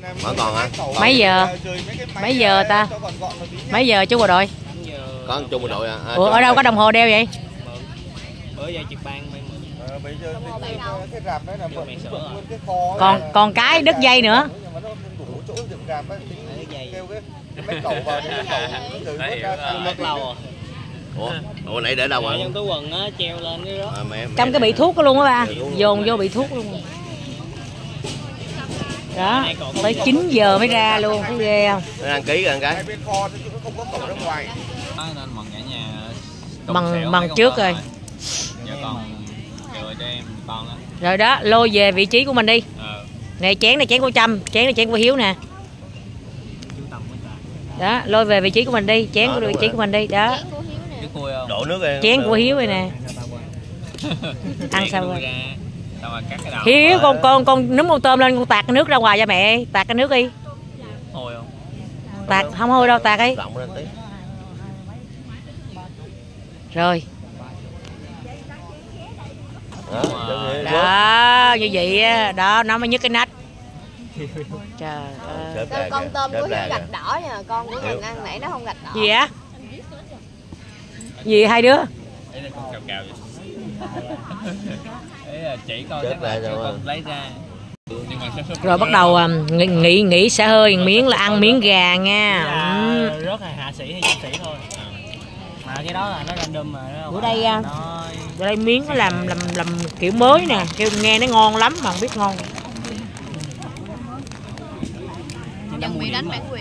Mở còn hả? Mấy giờ? Mấy giờ ta? Mấy giờ chú bộ đội? Có chung bộ đội à? Ủa, ở đâu có đồng hồ đeo vậy? Bữa giờ trực ban Còn cái đứt dây nữa. mất lâu rồi. Ủa nãy để đâu rồi? Trong túi quần á, treo lên cái đó. Trong cái bị thuốc luôn á ba. Dồn vô bị thuốc luôn. Đó, tới 9 giờ mới ra luôn, thấy ghê không? Đăng ký rồi cái. Nên mần cả nhà Mần trước rồi. Giờ còn cho em con đó. Rồi đó, lôi về vị trí của mình đi. Nè chén này chén của Trâm, chén này chén của Hiếu nè. Đó, lôi về vị trí của mình đi, chén của vị trí của mình đi, đó. Đổ nước em. Chén của Hiếu này nè. Ăn sao rồi? Hiếu con núm con tôm lên, con tạt cái nước ra ngoài cho mẹ, tạt cái nước đi. Hôi không? Tạt không hôi đâu, tạt đi. Rồi. Đó, như vậy á, đó nó mới nhức cái nách. Trời ơi. Con tôm của Hiếu gạch đỏ nha, con của mình ăn nãy nó không gạch đỏ. Gì á? Gì hai đứa? Chỉ con lấy ra. Rồi bắt đầu nghỉ xả hơi miếng là ăn miếng gà nha. Rất là hạ sĩ hay trung sĩ thôi. Mà cái đó là nó random mà. Bữa đây miếng nó làm kiểu mới nè, kêu nghe nó ngon lắm mà không biết ngon. Chuẩn bị đánh bản quyền.